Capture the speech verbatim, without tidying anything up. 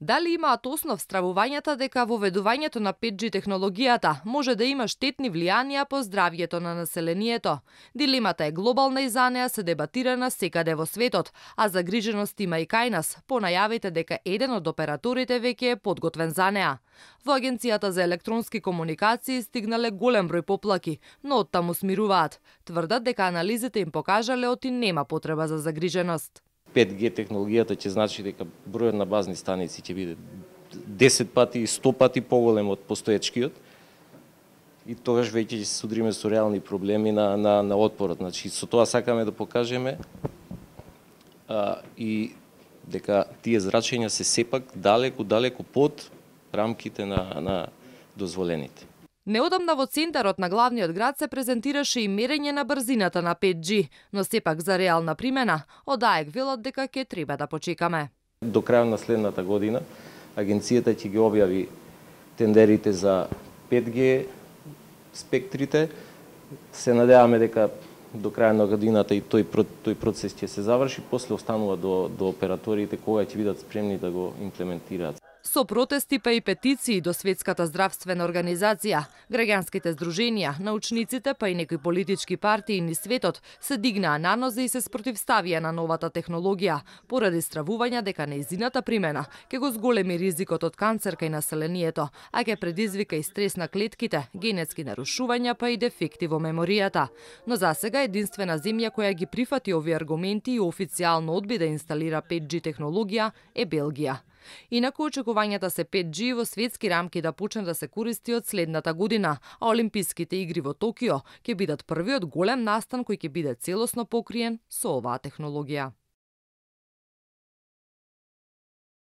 Дали имаат основ стравувањата дека воведувањето на пет джи технологијата може да има штетни влијанија по здравјето на населението? Дилемата е глобална и за неа се дебатира насекаде во светот, а загриженост има и кај нас, по најавите дека еден од операторите веќе е подготвен за неа. Во Агенцијата за електронски комуникации стигнале голем број поплаки, но оттаму смируваат. Тврдат дека анализите им покажале оти нема потреба за загриженост. пет джи технологијата ќе значи дека бројот на базни станици ќе биде десет пати и сто пати поголем од постоечкиот. И тогаш веќе ќе се судриме со реални проблеми на на на отпорот. Значи со тоа сакаме да покажеме а, и дека тие зрачења се сепак далеку далеку под рамките на на дозволените. Неодамна во центарот на главниот град се презентираше и мерење на брзината на пет джи, но сепак за реална примена, од АЕК велат дека ќе треба да почекаме. До крајот на следната година агенцијата ќе ги објави тендерите за пет джи спектрите. Се надеваме дека до крај на годината и тој тој процес ќе се заврши, после останува до до операторите кога ќе бидат спремни да го имплементираат. Со протести па и петиции до Светската здравствена организација, граѓанските здруженија, научниците па и некои политички партии низ светот се дигнаа на нозе и се спротивставија на новата технологија, поради стравувања дека нејзината примена ќе го зголеми ризикот од канцер кај населението, а ќе предизвика и стрес на клетките, генетски нарушувања па и дефекти во меморијата. Но засега единствена земја која ги прифати овие аргументи и официјално одби да инсталира пет джи технологија е Белгија. Инаку очекувањата се пет джи во светски рамки да почне да се користи од следната година, а Олимписките игри во Токио ќе бидат првиот голем настан кој ќе биде целосно покриен со оваа технологија.